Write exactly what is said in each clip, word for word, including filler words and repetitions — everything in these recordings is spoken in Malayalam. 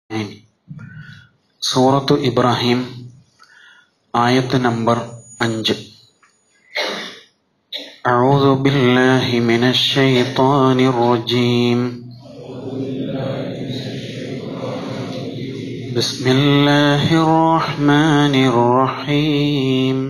സൂറത്തു ഇബ്രാഹിം ആയത്ത് നമ്പർ അഞ്ച്. അഊദു ബില്ലാഹി മിനശ് ശൈത്വാനിർ റജീം. ബിസ്മില്ലാഹിർ റഹ്മാനിർ റഹീം.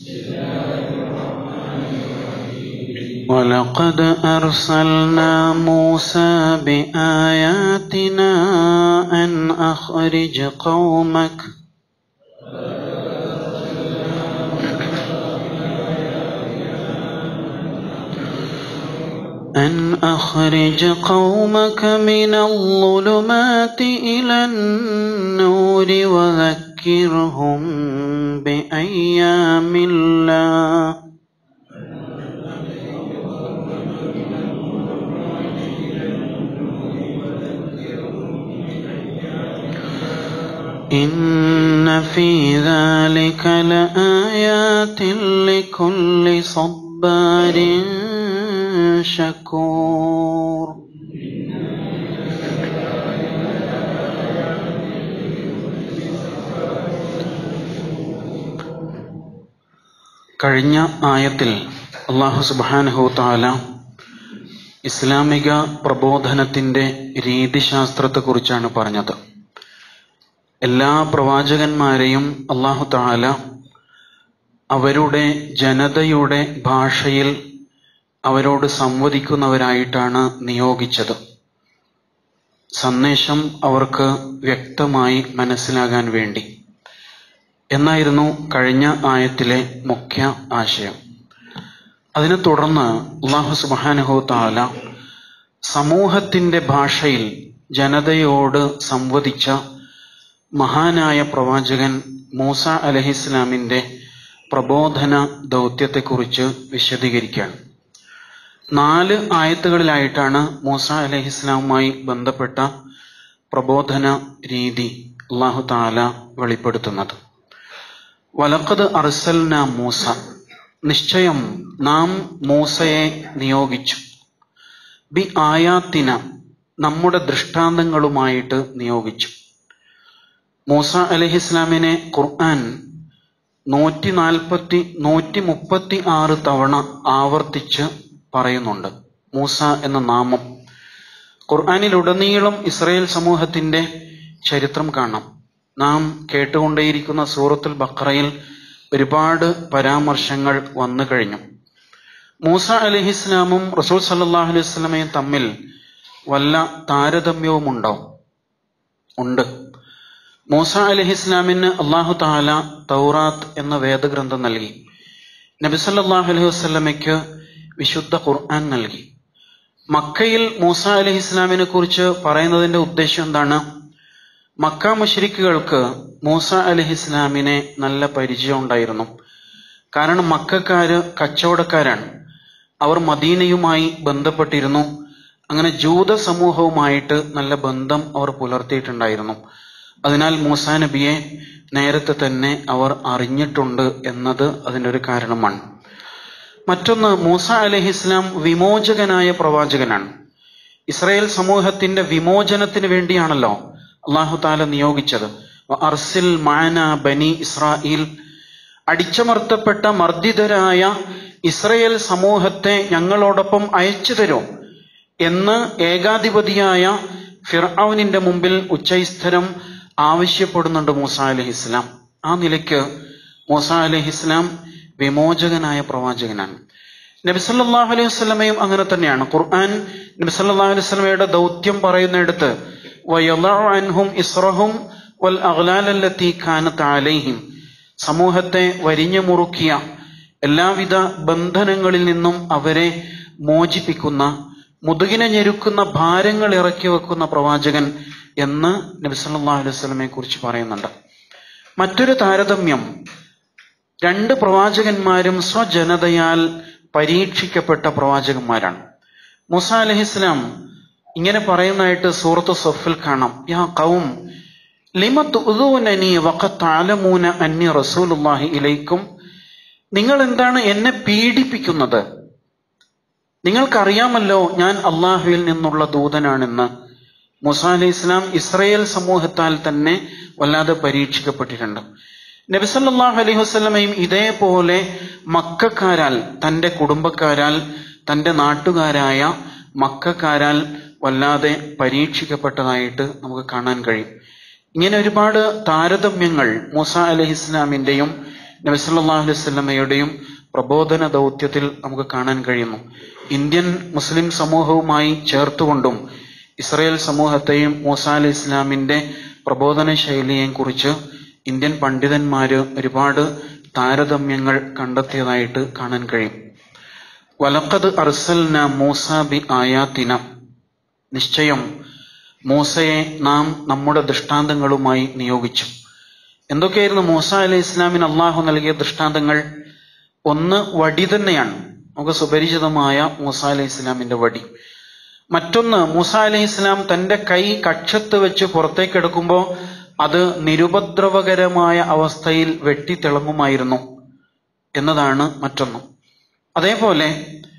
وَلَقَدْ أَرْسَلْنَا مُوسَى بِآيَاتِنَا أَنْ أَخْرِجْ قَوْمَكَ أَنْ أَخْرِجْ قَوْمَكَ مِنَ الظُّلُمَاتِ إِلَى النُّورِ وَذَكِّرْهُم بِأَيَّامِ اللَّهِ إن في ذلك لآيات لكل صبار شكور. കഴിഞ്ഞ ആയത്തിൽ അല്ലാഹു സുബ്ഹാനഹു വ തആല ഇസ്ലാമിക പ്രബോധനത്തിന്റെ രീതിശാസ്ത്രത്തെക്കുറിച്ചാണ് പറഞ്ഞത്. എല്ലാ പ്രവാചകന്മാരെയും അല്ലാഹു തആല അവരുടെ ജനതയുടെ ഭാഷയിൽ അവരോട് സംവദിക്കുന്നവരായിട്ടാണ് നിയോഗിച്ചത്. സന്ദേശം അവർക്ക് വ്യക്തമായി മനസ്സിലാകാൻ വേണ്ടി എന്നായിരുന്നു കഴിഞ്ഞ ആയത്തിലെ മുഖ്യ ആശയം. അതിനെ തുടർന്ന് അല്ലാഹു സുബ്ഹാനഹു വ തആല സമൂഹത്തിന്റെ ഭാഷയിൽ ജനതയോട് സംവദിച്ച മഹാനായ പ്രവാചകൻ മൂസ അലൈഹിസ്സലാമിന്റെ പ്രബോധന ദൗത്യത്തെക്കുറിച്ച് വിശദീകരിക്കുകയാണ്. നാല് ആയത്തുകളിലായിട്ടാണ് മൂസ അലൈഹിസ്സലാമുമായി ബന്ധപ്പെട്ട പ്രബോധന രീതി അല്ലാഹു തആല വെളിപ്പെടുത്തുന്നത്. വലഖദ് അർസൽനാ മൂസ, നിശ്ചയം നാം മൂസയെ നിയോഗിച്ചു. ബി ആയാത്തിന, നമ്മുടെ ദൃഷ്ടാന്തങ്ങളുമായിട്ട് നിയോഗിച്ചു. മൂസ അലൈഹിസ്സലാമിനെ ഖുർആൻ നൂറ്റി നാൽപ്പത്തി നൂറ്റി മുപ്പത്തി ആറ് തവണ ആവർത്തിച്ച് പറയുന്നുണ്ട്. മൂസ എന്ന നാമം ഖുർആനിലുടനീളം ഇസ്രായേൽ സമൂഹത്തിന്റെ ചരിത്രം കാണാം. നാം കേട്ടുകൊണ്ടേയിരിക്കുന്ന സൂറത്തുൽ ബഖറയിൽ ഒരുപാട് പരാമർശങ്ങൾ വന്നു കഴിഞ്ഞു. മൂസ അലൈഹിസ്സലാമും റസൂൽ സല്ലല്ലാഹു അലൈഹി വസല്ലമയും തമ്മിൽ വല്ല താരതമ്യവുമുണ്ടോ? ഉണ്ട്. മൂസ അലൈഹിസ്സലാമിന് അല്ലാഹു തആല തൗറാത്ത് എന്ന വേദഗ്രന്ഥം നൽകി. നബി സല്ലല്ലാഹു അലൈഹി വസല്ലമയ്ക്ക് വിശുദ്ധ ഖുർആൻ നൽകി. മക്കയിൽ മൂസ അലൈഹിസ്സലാമിനെ കുറിച്ച് പറയുന്നതിന്റെ ഉദ്ദേശം എന്താണ്? മക്ക മുശ്രിക്കുകൾക്ക് മൂസ അലൈഹിസ്സലാമിനെ നല്ല പരിചയം ഉണ്ടായിരുന്നു. കാരണം മക്കക്കാര് കച്ചവടക്കാരാണ്. അവർ മദീനയുമായി ബന്ധപ്പെട്ടിരുന്നു. അങ്ങനെ ജൂത സമൂഹവുമായിട്ട് നല്ല ബന്ധം അവർ പുലർത്തിയിട്ടുണ്ടായിരുന്നു. അതിനാൽ മൂസാ നബിയെ നേരത്തെ തന്നെ അവർ അറിഞ്ഞിട്ടുണ്ട് എന്നത് അതിനൊരു കാരണമാണ്. മറ്റൊന്ന്, മൂസ അലൈഹിസ്സലാം വിമോചകനായ പ്രവാചകനാണ്. ഇസ്രായേൽ സമൂഹത്തിന്റെ വിമോചനത്തിന് വേണ്ടിയാണല്ലോ അല്ലാഹു തആല നിയോഗിച്ചത്. അർസിൽ മഅനാ ബനി ഇസ്രായേൽ, അടിച്ചമർത്തപ്പെട്ട മർദ്ദിതരായ ഇസ്രായേൽ സമൂഹത്തെ ഞങ്ങളോടൊപ്പം അയച്ചു തരൂ എന്ന് ഏകാധിപതിയായ ഫിർഔനിന്റെ മുമ്പിൽ ഉച്ചൈസ്തരം ആവശ്യപ്പെടുന്നുണ്ട് മൂസ അലൈഹിസ്സലാം. ആ നിലയ്ക്ക് മൂസ അലൈഹിസ്സലാം വിമോചകനായ പ്രവാചകനാണ്. നബി സല്ലല്ലാഹു അലൈഹി വസല്ലമയും അങ്ങനെ തന്നെയാണ്. ഖുർആൻ നബി സല്ലല്ലാഹു അലൈഹി വസല്ലമയുടെ ദൗത്യം പറയുന്നിടത്ത് വയളഉ അൻഹും ഇസ്റഹും വൽ അഗ്ലാൽ അല്ലതി കാനത് അലൈഹിം, സമൂഹത്തെ വരിഞ്ഞു മുറുക്കിയ എല്ലാവിധ ബന്ധനങ്ങളിൽ നിന്നും അവരെ മോചിപ്പിക്കുന്ന, മുതുകിനെ ഞെരുക്കുന്ന ഭാരങ്ങൾ ഇറക്കി വെക്കുന്ന പ്രവാചകൻ എന്ന് നബി സല്ലല്ലാഹു അലൈഹി വസല്ലമയെ കുറിച്ച് പറയുന്നുണ്ട്. മറ്റൊരു താരതമ്യം, രണ്ട് പ്രവാചകന്മാരും സ്വജനതയാൽ പരീക്ഷിക്കപ്പെട്ട പ്രവാചകന്മാരാണ്. മൂസ അലൈഹിസ്സലാം ഇങ്ങനെ പറയുന്നതായിട്ട് സൂറത്തു സഫിൽ കാണാം. യാ ഖൗം ലിമ തുഅദൂനനി വഖദ് തഅലമൂന അന്നി റസൂലുള്ളാഹി ഇലൈക്കും, നിങ്ങൾ എന്താണ് എന്നെ പീഡിപ്പിക്കുന്നത്? നിങ്ങൾക്കറിയാമല്ലോ ഞാൻ അള്ളാഹുവിൽ നിന്നുള്ള ദൂതനാണെന്ന്. മൂസ അലൈഹി ഇസ്ലാം ഇസ്രായേൽ സമൂഹത്താൽ തന്നെ വല്ലാതെ പരീക്ഷിക്കപ്പെട്ടിട്ടുണ്ട്. നബി സല്ലല്ലാഹു അലൈഹി വസല്ലമയും ഇതേപോലെ മക്കക്കാരാൽ, തന്റെ കുടുംബക്കാരാൽ, തന്റെ നാട്ടുകാരായ മക്കക്കാരാൽ വല്ലാതെ പരീക്ഷിക്കപ്പെട്ടതായിട്ട് നമുക്ക് കാണാൻ കഴിയും. ഇങ്ങനെ ഒരുപാട് താരതമ്യങ്ങൾ മൂസ അലൈഹി ഇസ്ലാമിന്റെയും നബി സല്ലല്ലാഹു അലൈഹി വസല്ലമയുടെയും പ്രബോധന ദൗത്യത്തിൽ നമുക്ക് കാണാൻ കഴിയുന്നു. ഇന്ത്യൻ മുസ്ലിം സമൂഹവുമായി ചേർത്തുകൊണ്ടും ഇസ്രായേൽ സമൂഹത്തെയും മൂസ അലൈഹി ഇസ്ലാമിന്റെ പ്രബോധന ശൈലിയെയും കുറിച്ച് ഇന്ത്യൻ പണ്ഡിതന്മാര് ഒരുപാട് താരതമ്യങ്ങൾ കണ്ടെത്തിയതായിട്ട് കാണാൻ കഴിയും. വലഖദ് അർസൽന മൂസ ബി ആയാതിന, നിശ്ചയം മൂസയെ നാം നമ്മുടെ ദൃഷ്ടാന്തങ്ങളുമായി നിയോഗിച്ചു. എന്തൊക്കെയായിരുന്നു മൂസ അലൈഹി ഇസ്ലാമിന് അള്ളാഹു നൽകിയ ദൃഷ്ടാന്തങ്ങൾ? ഒന്ന് വടി തന്നെയാണ്, നമുക്ക് സുപരിചിതമായ മൂസ അലൈഹി ഇസ്ലാമിന്റെ വടി. മറ്റൊന്ന്, മൂസ അലൈഹി ഇസ്ലാം തന്റെ കൈ കക്ഷത്ത് വെച്ച് പുറത്തേക്കെടുക്കുമ്പോൾ അത് നിരുപദ്രവകരമായ അവസ്ഥയിൽ വെട്ടിത്തിളങ്ങുമായിരുന്നു എന്നതാണ് മറ്റൊന്ന്. അതേപോലെ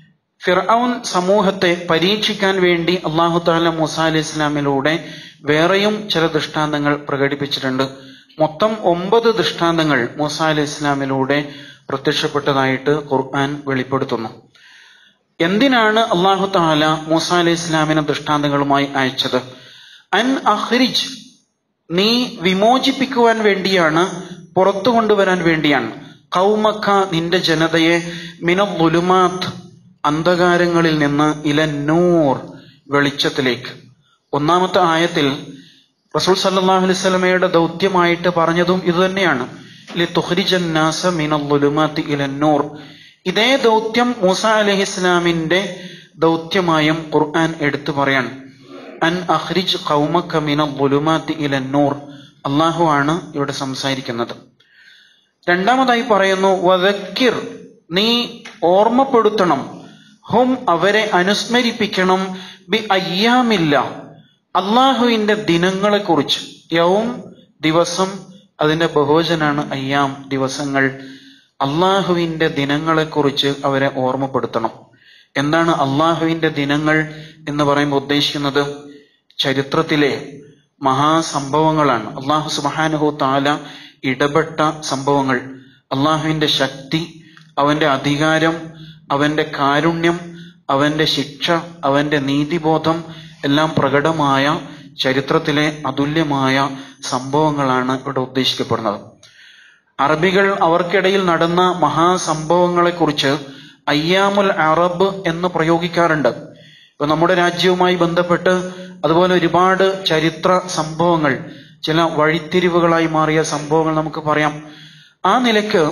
ഫിർഔൻ സമൂഹത്തെ പരീക്ഷിക്കാൻ വേണ്ടി അല്ലാഹു തആല മൂസ അലൈഹി ഇസ്ലാമിലൂടെ വേറെയും ചില ദൃഷ്ടാന്തങ്ങൾ പ്രകടിപ്പിച്ചിട്ടുണ്ട്. മൊത്തം ഒമ്പത് ദൃഷ്ടാന്തങ്ങൾ മൂസ അലൈഹി ഇസ്ലാമിലൂടെ പ്രത്യക്ഷപ്പെട്ടതായിട്ട് ഖുർആൻ വെളിപ്പെടുത്തുന്നു. എന്തിനാണ് അല്ലാഹു തആല മൂസ അലൈഹി ഇസ്ലാമിനെ ദൃഷ്ടാന്തങ്ങളുമായി അയച്ചത്? അൻ അഖ്രിജ്, നീ വിമോചിപ്പിക്കുവാൻ വേണ്ടിയാണ്, പുറത്തു കൊണ്ടുവരാൻ വേണ്ടിയാണ്. ഖൗമക, നിന്റെ ജനതയെ, മിനൽ ളുലുമാത്ത്, അന്ധകാരങ്ങളിൽ നിന്ന്, ഇലൻ നൂർ, വെളിച്ചത്തിലേക്ക്. ഒന്നാമത്തെ ആയത്തിൽ റസൂൽ സല്ലല്ലാഹു അലൈഹി വസല്ലമയുടെ ദൗത്യമായിട്ട് പറഞ്ഞതും ഇതുതന്നെയാണ്, ലിതുഖ്രിജൻ നാസ മിനൽ ളുലുമാത്തി ഇലൻ നൂർ. ഇതേ ദൗത്യം മൂസ അലൈഹി ഇസ്ലാമിന്റെ ദൗത്യമായും ഖുർആൻ എടുത്തു പറയാൻ. അൻ അഖ്രിജ് ഖൗമക മിനൽ ളുലുമാത്തി ഇലൻ നൂർ, അല്ലാഹു ആണ് ഇവിടെ സംസാരിക്കുന്നത്. രണ്ടാമതായി പറയുന്നു, വദക്കിർ, നീ ഓർമ്മപ്പെടുത്തണം, ഹും, അവരെ അനുസ്മരിപ്പിക്കണം, ബി അയ്യാമില്ല, അള്ളാഹുവിന്റെ ദിനങ്ങളെ കുറിച്ച്. യൗം, ദിവസം, അതിന്റെ ബഹുവചനാണ് അയ്യാം, ദിവസങ്ങൾ. അള്ളാഹുവിന്റെ ദിനങ്ങളെ കുറിച്ച് അവരെ ഓർമ്മപ്പെടുത്തണം. എന്താണ് അള്ളാഹുവിന്റെ ദിനങ്ങൾ എന്ന് പറയുമ്പോൾ ഉദ്ദേശിക്കുന്നത്? ചരിത്രത്തിലെ മഹാസംഭവങ്ങളാണ്. അള്ളാഹു സുബ്ഹാനഹു തആല ഇടപെട്ട സംഭവങ്ങൾ. അള്ളാഹുവിന്റെ ശക്തി, അവന്റെ അധികാരം, അവന്റെ കാരുണ്യം, അവന്റെ ശിക്ഷ, അവന്റെ നീതിബോധം എല്ലാം പ്രകടമായ ചരിത്രത്തിലെ അതുല്യമായ സംഭവങ്ങളാണ് ഇവിടെ ഉദ്ദേശിക്കപ്പെടുന്നത്. അറബികൾ അവർക്കിടയിൽ നടന്ന മഹാസംഭവങ്ങളെക്കുറിച്ച് അയ്യാമുൽ അറബ് എന്ന് പ്രയോഗിക്കാറുണ്ട്. ഇപ്പൊ നമ്മുടെ രാജ്യവുമായി ബന്ധപ്പെട്ട് അതുപോലെ ഒരുപാട് ചരിത്ര സംഭവങ്ങൾ, ചില വഴിത്തിരിവുകളായി മാറിയ സംഭവങ്ങൾ നമുക്ക് പറയാം. ആ നിലയ്ക്ക്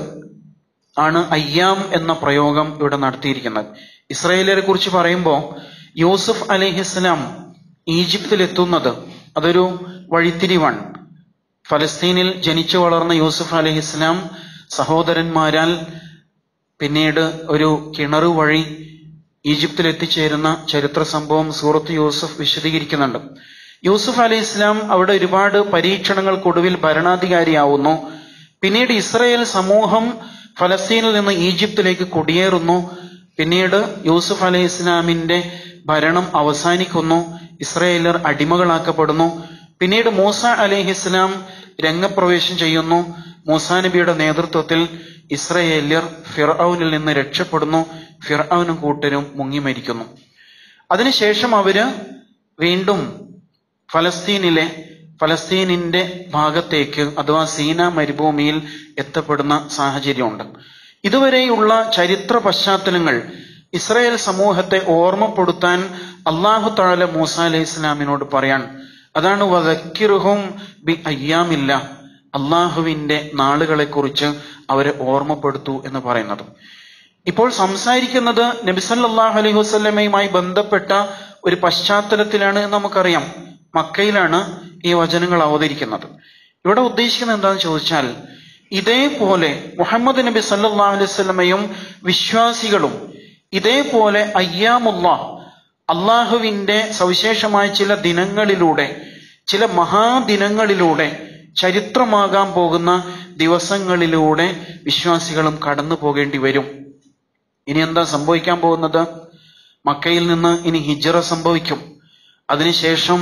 ആണ് അയ്യാം എന്ന പ്രയോഗം ഇവിടെ നടത്തിയിരിക്കുന്നത്. ഇസ്രായേലിനെ കുറിച്ച് പറയുമ്പോൾ യൂസുഫ് അലൈഹിസ്സലാം ഈജിപ്തിൽ എത്തുന്നത് അതൊരു വഴിത്തിരിവാണ്. ഫലസ്തീനിൽ ജനിച്ചു വളർന്ന യൂസുഫ് അലൈഹിസ്സലാം സഹോദരന്മാരാൽ പിന്നീട് ഒരു കിണറ് വഴി ഈജിപ്തിൽ എത്തിച്ചേരുന്ന ചരിത്ര സംഭവം സൂറത്ത് യൂസുഫ് വിശദീകരിക്കുന്നുണ്ട്. യൂസുഫ് അലൈഹി ഇസ്ലാം അവിടെ ഒരുപാട് പരീക്ഷണങ്ങൾക്കൊടുവിൽ ഭരണാധികാരിയാവുന്നു. പിന്നീട് ഇസ്രായേൽ സമൂഹം ഫലസ്തീനിൽ നിന്ന് ഈജിപ്തിലേക്ക് കുടിയേറുന്നു. പിന്നീട് യൂസുഫ് അലൈഹി ഇസ്ലാമിന്റെ ഭരണം അവസാനിക്കുന്നു. ഇസ്രായേലർ അടിമകളാക്കപ്പെടുന്നു. പിന്നീട് മൂസ അലൈഹി ഇസ്ലാം രംഗപ്രവേശം ചെയ്യുന്നു. മൂസാ നബിയുടെ നേതൃത്വത്തിൽ ഇസ്രായേല്യർ ഫിർഔനിൽ നിന്ന് രക്ഷപ്പെടുന്നു. ഫിർഔനും കൂട്ടരും മുങ്ങി മരിക്കുന്നു. അതിനുശേഷം അവര് വീണ്ടും ഫലസ്തീനിലെ ഫലസ്തീനിന്റെ ഭാഗത്തേക്ക് അഥവാ സീന മരുഭൂമിയിൽ എത്തപ്പെടുന്ന സാഹചര്യമുണ്ട്. ഇതുവരെയുള്ള ചരിത്ര പശ്ചാത്തലങ്ങൾ ഇസ്രായേൽ സമൂഹത്തെ ഓർമ്മപ്പെടുത്താൻ അല്ലാഹു തആല മൂസ അലൈഹി ഇസ്ലാമിനോട് പറയാൻ. അതാണ് വദക്കിർഹും ബി അയ്യാമില്ല, അള്ളാഹുവിന്റെ നാളുകളെ കുറിച്ച് അവരെ ഓർമ്മപ്പെടുത്തൂ എന്ന് പറയുന്നത്. ഇപ്പോൾ സംസാരിക്കുന്നത് നബി സല്ലല്ലാഹു അലൈഹി വസല്ലമയുമായി ബന്ധപ്പെട്ട ഒരു പശ്ചാത്തലത്തിലാണ് എന്ന് നമുക്കറിയാം. മക്കയിലാണ് ഈ വചനങ്ങൾ അവതരിക്കുന്നത്. ഇവിടെ ഉദ്ദേശിക്കുന്നത് എന്താണെന്ന് ചോദിച്ചാൽ, ഇതേപോലെ മുഹമ്മദ് നബി സല്ലല്ലാഹു അലൈഹി വസല്ലമയും വിശ്വാസികളും ഇതേപോലെ അയ്യാമുല്ലാഹ്, അള്ളാഹുവിന്റെ സവിശേഷമായ ചില ദിനങ്ങളിലൂടെ, ചില മഹാദിനങ്ങളിലൂടെ, ചരിത്രമാകാൻ പോകുന്ന ദിവസങ്ങളിലൂടെ വിശ്വാസികളും കടന്നു പോകേണ്ടി വരും. ഇനി എന്താ സംഭവിക്കാൻ പോകുന്നത്? മക്കയിൽ നിന്ന് ഇനി ഹിജ്റ സംഭവിക്കും. അതിനുശേഷം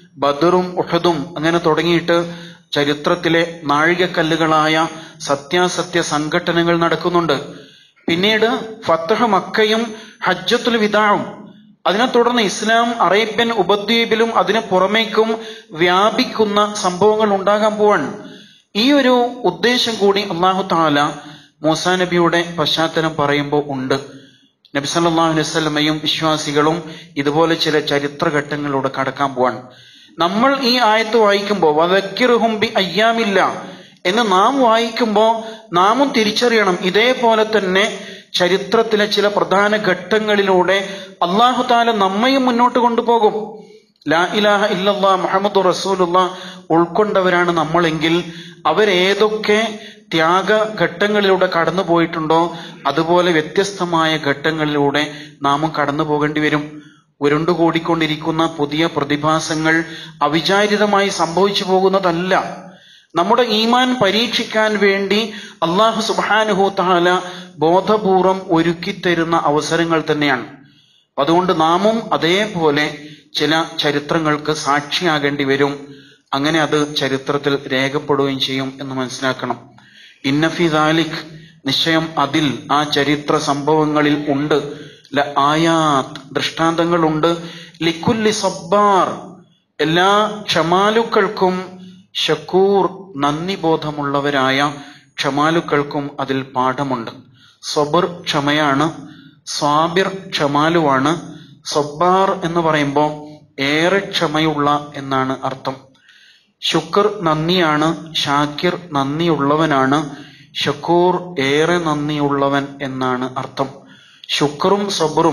ബദറും ഉഹദും അങ്ങനെ തുടങ്ങിയിട്ട് ചരിത്രത്തിലെ നാഴികക്കല്ലുകളായ സത്യാസത്യ സംഘടനകൾ നടക്കുന്നുണ്ട്. പിന്നീട് ഫത്ഹ് മക്കയും ഹജ്ജത്തുൽ വിദാഉം, അതിനെ തുടർന്ന് ഇസ്ലാം അറേബ്യൻ ഉപദ്വീപിലും അതിന് പുറമേക്കും വ്യാപിക്കുന്ന സംഭവങ്ങൾ ഉണ്ടാകാൻ പോവാണ്. ഈ ഒരു ഉദ്ദേശം കൂടി അല്ലാഹു തആല മൂസാ നബിയുടെ പശ്ചാത്തലം പറയുമ്പോൾ ഉണ്ട്. നബി സല്ലല്ലാഹു അലൈഹി വസല്ലമയും വിശ്വാസികളും ഇതുപോലെ ചില ചരിത്രഘട്ടങ്ങളിലൂടെ കടക്കാൻ പോവാണ്. നമ്മൾ ഈ ആയത്ത് വായിക്കുമ്പോൾ വദക്കിർഹും ബി അയ്യാമില്ല എന്ന് നാം വായിക്കുമ്പോൾ നാമും തിരിച്ചറിയണം, ഇതേപോലെ തന്നെ ചരിത്രത്തിലെ ചില പ്രധാന ഘട്ടങ്ങളിലൂടെ അല്ലാഹു തആല നമ്മയും മുന്നോട്ട് കൊണ്ടുപോകും. ലാ ഇലാഹ ഇല്ലല്ലാഹ് മുഹമ്മദുർ റസൂലുള്ളാഹ് ഉൾക്കൊണ്ടവരാണ് നമ്മളെങ്കിൽ അവരേതൊക്കെ ത്യാഗ ഘട്ടങ്ങളിലൂടെ കടന്നു പോയിട്ടുണ്ടോ അതുപോലെ വ്യത്യസ്തമായ ഘട്ടങ്ങളിലൂടെ നാമും കടന്നു പോകേണ്ടി വരും. ഉരുണ്ടുകൂടിക്കൊണ്ടിരിക്കുന്ന പുതിയ പ്രതിഭാസങ്ങൾ അവിചാരിതമായി സംഭവിച്ചു പോകുന്നതല്ല. നമ്മുടെ ഈമാൻ പരീക്ഷിക്കാൻ വേണ്ടി അല്ലാഹു സുബ്ഹാനഹു തആല ബോധപൂർവം ഒരുക്കിത്തരുന്ന അവസരങ്ങൾ തന്നെയാണ്. അതുകൊണ്ട് നാമും അതേപോലെ ചില ചരിത്രങ്ങൾക്ക് സാക്ഷിയാകേണ്ടി വരും. അങ്ങനെ അത് ചരിത്രത്തിൽ രേഖപ്പെടുകയും ചെയ്യും എന്ന് മനസ്സിലാക്കണം. ഇന്ന ഫീ ദാലിക്, നിശ്ചയം അതിൽ, ആ ചരിത്ര സംഭവങ്ങളിൽ ഉണ്ട്, ല ആയാത്ത്, ദൃഷ്ടാന്തങ്ങളുണ്ട്, ലിക്കുല്ലി സബ്ബാർ, എല്ലാ ക്ഷമാലുക്കൾക്കും, ഷക്കൂർ, നന്ദി ബോധമുള്ളവരായ ക്ഷമാലുക്കൾക്കും അതിൽ പാഠമുണ്ട്. സബർ ക്ഷമയാണ്, സ്വാബിർ ക്ഷമാലുവാണ്. സബ്ബാർ എന്ന് പറയുമ്പോൾ ഏറെ ക്ഷമയുള്ള എന്നാണ് അർത്ഥം. ശുക്ർ നന്ദിയാണ്, ഷാക്കിർ നന്ദിയുള്ളവനാണ്, ഷക്കൂർ ഏറെ നന്ദിയുള്ളവൻ എന്നാണ് അർത്ഥം. ശുക്റും സബറും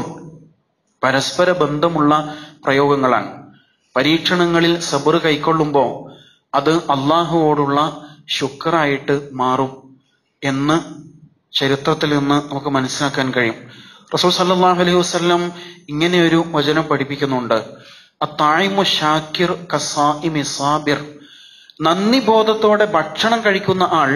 പരസ്പര ബന്ധമുള്ള പ്രയോഗങ്ങളാണ്. പരീക്ഷണങ്ങളിൽ സബർ കൈക്കൊള്ളുമ്പോൾ അത് അള്ളാഹുവോടുള്ള ശുക്റായിട്ട് മാറും എന്ന് ചരിത്രത്തിൽ നിന്ന് നമുക്ക് മനസ്സിലാക്കാൻ കഴിയും. റസൂൽ സല്ലല്ലാഹു അലൈഹി വസല്ലം ഇങ്ങനെയൊരു വചനം പഠിപ്പിക്കുന്നുണ്ട്, അത്തായിമു ഷാക്കിർ കസായിമി സാബിർ. നന്ദി ബോധത്തോടെ ഭക്ഷണം കഴിക്കുന്ന ആൾ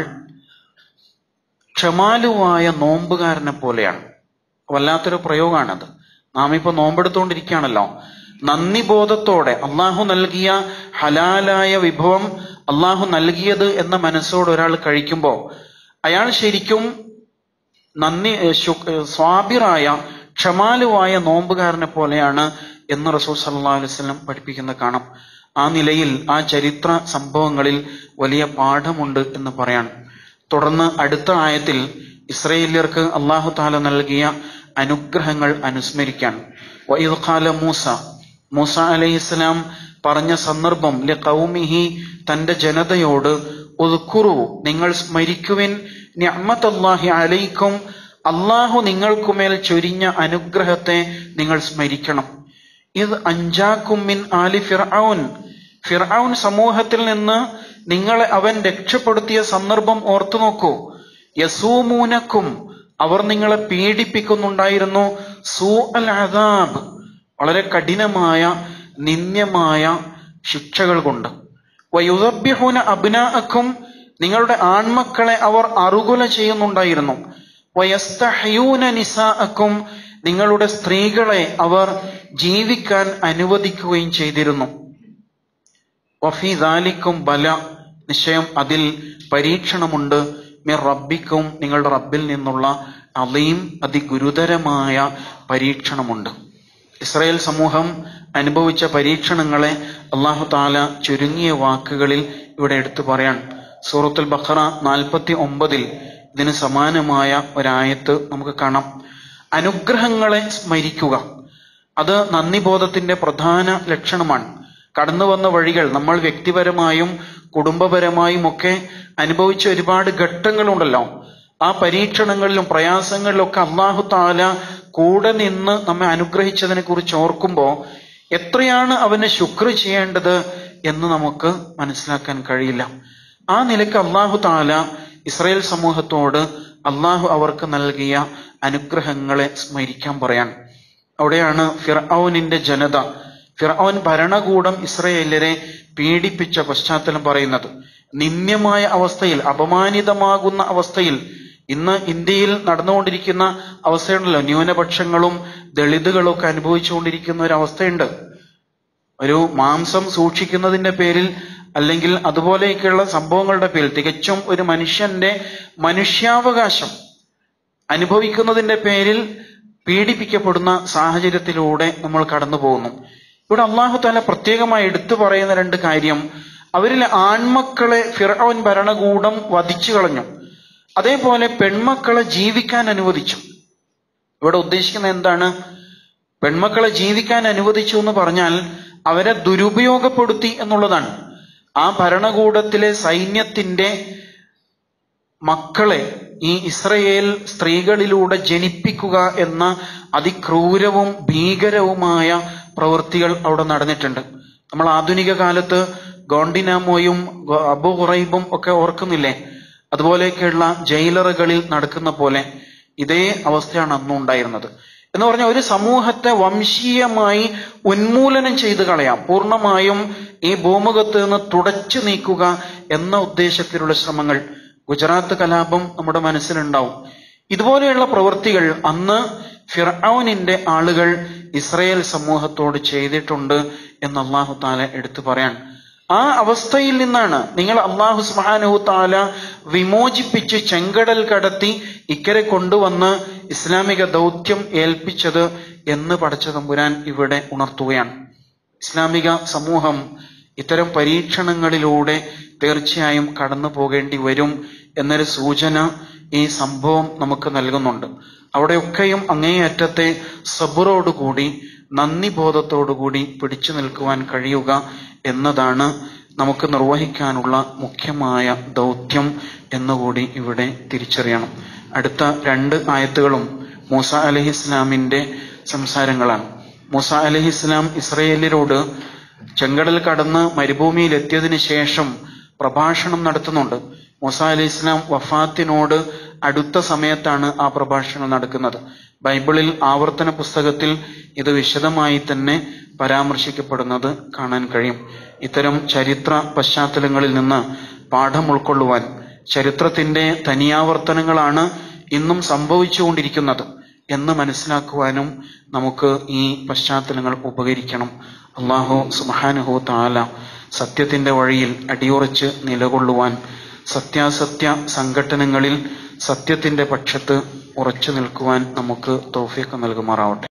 ക്ഷമാലുവായ നോമ്പുകാരനെ പോലെയാണ്. വല്ലാത്തൊരു പ്രയോഗമാണത്. നാം ഇപ്പൊ നോമ്പെടുത്തുകൊണ്ടിരിക്കുകയാണല്ലോ. നന്ദി ബോധത്തോടെ അള്ളാഹു നൽകിയ ഹലാലായ വിഭവം അള്ളാഹു നൽകിയത് എന്ന മനസ്സോട് ഒരാൾ കഴിക്കുമ്പോൾ അയാൾ ശരിക്കും നന്ദി സ്വാബിറായ ക്ഷമാലുവായ നോമ്പുകാരനെ പോലെയാണ് എന്ന് റസൂൽ സല്ലല്ലാഹു അലൈഹി വസല്ലം പഠിപ്പിക്കുന്ന കാണാം. ആ നിലയിൽ ആ ചരിത്ര സംഭവങ്ങളിൽ വലിയ പാഠമുണ്ട് എന്ന് പറയാൻ. തുടർന്ന് അടുത്ത ആയത്തിൽ ഇസ്രായേല്യർക്ക് അല്ലാഹു തആല നൽകിയ അനുഗ്രഹങ്ങൾ അനുസ്മരിക്കാൻ. വഇദ് ഖാല മൂസ, മൂസ അലൈഹിസ്സലാം പറഞ്ഞ സന്ദർഭം, ലിഖൗമിഹി, തന്റെ ജനതയോട്, ഉദ്കുറു, നിങ്ങൾ സ്മരിക്കുവിൻ, നിഅമത്തല്ലാഹി അലൈക്കും, അല്ലാഹു നിങ്ങൾക്കുമേൽ ചൊരിഞ്ഞ അനുഗ്രഹത്തെ നിങ്ങൾ സ്മരിക്കണം. ഇത് അഞ്ചാക്കും മിൻ ആലി ഫിർഔൻ, ഫിർഔൻ സമൂഹത്തിൽ നിന്ന് നിങ്ങളെ അവൻ രക്ഷപ്പെടുത്തിയ സന്ദർഭം ഓർത്തു നോക്കൂ. യസൂമൂനക്കും, അവർ നിങ്ങളെ പീഡിപ്പിക്കുന്നുണ്ടായിരുന്നു. സൂ അൽ അദാബ്, വളരെ കഠിനമായ നിന്ദ്യമായ ശിക്ഷകൾ കൊണ്ട്. വയുദബ്ബിഹൂന അബ്നാഅക്കും, നിങ്ങളുടെ ആൺമക്കളെ അവർ അറുകൊല ചെയ്യുന്നുണ്ടായിരുന്നു. വയസ്തഹ്യൂന നിസാഅക്കും, നിങ്ങളുടെ സ്ത്രീകളെ അവർ ജീവിക്കാൻ അനുവദിക്കുകയും ചെയ്തിരുന്നു. വഫീ ദാലിക്കും ബല, നിശ്ചയം അതിൽ പരീക്ഷണമുണ്ട്. മിർ റബ്ബിക്കും, നിങ്ങളുടെ റബ്ബിൽ നിന്നുള്ള അലീം, അതിഗുരുതരമായ പരീക്ഷണമുണ്ട്. ഇസ്രായേൽ സമൂഹം അനുഭവിച്ച പരീക്ഷണങ്ങളെ അല്ലാഹു തആല ചുരുങ്ങിയ വാക്കുകളിൽ ഇവിടെ എടുത്തു പറയാൻ. സൂറത്തുൽ ബഖറ നാൽപ്പത്തി ഒമ്പതിൽ ഇതിന് സമാനമായ ഒരായത്ത് നമുക്ക് കാണാം. അനുഗ്രഹങ്ങളെ സ്മരിക്കുക, അത് നന്ദിബോധത്തിന്റെ പ്രധാന ലക്ഷണമാണ്. കടന്നു വന്ന വഴികൾ, നമ്മൾ വ്യക്തിപരമായും കുടുംബപരമായും ഒക്കെ അനുഭവിച്ച ഒരുപാട് ഘട്ടങ്ങളുണ്ടല്ലോ. ആ പരീക്ഷണങ്ങളിലും പ്രയാസങ്ങളിലും ഒക്കെ അല്ലാഹു തആല കൂടെ നിന്ന് നമ്മെ അനുഗ്രഹിച്ചതിനെ കുറിച്ച് ഓർക്കുമ്പോൾ എത്രയാണ് അവന് ശുക്ർ ചെയ്യേണ്ടത് എന്ന് നമുക്ക് മനസ്സിലാക്കാൻ കഴിയില്ല. ആ നിലയ്ക്ക് അല്ലാഹു തആല ഇസ്രായേൽ സമൂഹത്തോട് അല്ലാഹു അവർക്ക് നൽകിയ അനുഗ്രഹങ്ങളെ സ്മരിക്കാൻ പറയാൻ. അവിടെയാണ് ഫിർഔനിന്റെ ജനത, ഫിർഔൻ ഭരണകൂടം ഇസ്രായേല്യരെ പീഡിപ്പിച്ച പശ്ചാത്തലം പറയുന്നത്. നിന്ദ്യമായ അവസ്ഥയിൽ, അപമാനിതമാകുന്ന അവസ്ഥയിൽ, ഇന്ന് ഇന്ത്യയിൽ നടന്നുകൊണ്ടിരിക്കുന്ന അവസ്ഥയുണ്ടല്ലോ, ന്യൂനപക്ഷങ്ങളും ദളിതുകളും ഒക്കെ അനുഭവിച്ചുകൊണ്ടിരിക്കുന്ന ഒരു അവസ്ഥയുണ്ട്. ഒരു മാംസം സൂക്ഷിക്കുന്നതിന്റെ പേരിൽ അല്ലെങ്കിൽ അതുപോലെയൊക്കെയുള്ള സംഭവങ്ങളുടെ പേരിൽ തികച്ചും ഒരു മനുഷ്യന്റെ മനുഷ്യാവകാശം അനുഭവിക്കുന്നതിന്റെ പേരിൽ പീഡിപ്പിക്കപ്പെടുന്ന സാഹചര്യത്തിലൂടെ നമ്മൾ കടന്നു പോകുന്നു. ഇവിടെ അള്ളാഹു തആല പ്രത്യേകമായി എടുത്തു പറയുന്ന രണ്ട് കാര്യം, അവരിലെ ആൺമക്കളെ ഫിർഔൻ ഭരണകൂടം വധിച്ചു കളഞ്ഞു, അതേപോലെ പെൺമക്കളെ ജീവിക്കാൻ അനുവദിച്ചു. ഇവിടെ ഉദ്ദേശിക്കുന്നത് എന്താണ്? പെൺമക്കളെ ജീവിക്കാൻ അനുവദിച്ചു എന്ന് പറഞ്ഞാൽ അവരെ ദുരുപയോഗപ്പെടുത്തി എന്നുള്ളതാണ്. ആ ഭരണകൂടത്തിലെ സൈന്യത്തിന്റെ മക്കളെ ഈ ഇസ്രയേൽ സ്ത്രീകളിലൂടെ ജനിപ്പിക്കുക എന്ന അതിക്രൂരവും ഭീകരവുമായ പ്രവൃത്തികൾ അവിടെ നടന്നിട്ടുണ്ട്. നമ്മൾ ആധുനിക കാലത്ത് ഗോണ്ടിനാമോയും അബു ഖുറൈബും ഒക്കെ ഓർക്കുന്നില്ലേ? അതുപോലെയൊക്കെയുള്ള ജയിലറുകളിൽ നടക്കുന്ന പോലെ ഇതേ അവസ്ഥയാണ് അന്നും ഉണ്ടായിരുന്നത്. എന്ന് പറഞ്ഞാൽ ഒരു സമൂഹത്തെ വംശീയമായി ഉന്മൂലനം ചെയ്തു കളയാം, പൂർണ്ണമായും ഈ ഭൂമുഖത്ത് നിന്ന് തുടച്ചു നീക്കുക എന്ന ഉദ്ദേശത്തിലുള്ള ശ്രമങ്ങൾ. ഗുജറാത്ത് കലാപം നമ്മുടെ മനസ്സിലുണ്ടാവും. ഇതുപോലെയുള്ള പ്രവൃത്തികൾ അന്ന് ഫിർഔനിന്റെ ആളുകൾ ഇസ്രായേൽ സമൂഹത്തോട് ചെയ്തിട്ടുണ്ട് എന്ന് അല്ലാഹു തആല എടുത്തു പറയാൻ. ആ അവസ്ഥയിൽ നിന്നാണ് നിങ്ങൾ അല്ലാഹു സുബ്ഹാനഹു തആല വിമോചിപ്പിച്ച് ചെങ്കടൽ കടത്തി ഇക്കരെ കൊണ്ടുവന്ന് ഇസ്ലാമിക ദൗത്യം ഏൽപ്പിച്ചത് എന്ന് പടച്ച തമ്പുരാൻ ഇവിടെ ഉണർത്തുകയാണ്. ഇസ്ലാമിക സമൂഹം ഇത്തരം പരീക്ഷണങ്ങളിലൂടെ തീർച്ചയായും കടന്നു പോകേണ്ടി വരും എന്നൊരു സൂചന ഈ സംഭവം നമുക്ക് നൽകുന്നുണ്ട്. അവിടെയൊക്കെയും അങ്ങേയറ്റത്തെ സബറോടുകൂടി നന്ദി ബോധത്തോടുകൂടി പിടിച്ചു നിൽക്കുവാൻ കഴിയുക എന്നതാണ് നമുക്ക് നിർവഹിക്കാനുള്ള മുഖ്യമായ ദൗത്യം എന്നുകൂടി ഇവിടെ തിരിച്ചറിയണം. അടുത്ത രണ്ട് ആയത്തുകളും മൂസ അലൈഹിസ്സലാമിന്റെ സംസാരങ്ങളാണ്. മൂസ അലൈഹിസ്സലാം ഇസ്രായേലിനോട് ചെങ്കടൽ കടന്ന് മരുഭൂമിയിൽ എത്തിയതിനു ശേഷം പ്രഭാഷണം നടത്തുന്നുണ്ട്. മൂസ അലൈഹിസ്സലാം വഫാത്തിനോട് അടുത്ത സമയത്താണ് ആ പ്രഭാഷണം നടക്കുന്നത്. ബൈബിളിൽ ആവർത്തന പുസ്തകത്തിൽ ഇത് വിശദമായി തന്നെ പരാമർശിക്കപ്പെടുന്നത് കാണാൻ കഴിയും. ഇത്തരം ചരിത്ര പശ്ചാത്തലങ്ങളിൽ നിന്ന് പാഠം ഉൾക്കൊള്ളുവാൻ, ചരിത്രത്തിന്റെ തനിയാവർത്തനങ്ങളാണ് ഇന്നും സംഭവിച്ചുകൊണ്ടിരിക്കുന്നത് എന്ന് മനസ്സിലാക്കുവാനും നമുക്ക് ഈ പശ്ചാത്തലങ്ങൾ ഉപകരിക്കണം. അല്ലാഹു സുബ്ഹാനഹു തആല സത്യത്തിന്റെ വഴിയിൽ അടിയുറച്ച് നിലകൊള്ളുവാൻ, സത്യാസത്യ സംഘട്ടനങ്ങളിൽ സത്യത്തിന്റെ പക്ഷത്ത് ഉറച്ചു നിൽക്കുവാൻ നമുക്ക് തൗഫീഖ് നൽകുമാറാവട്ടെ.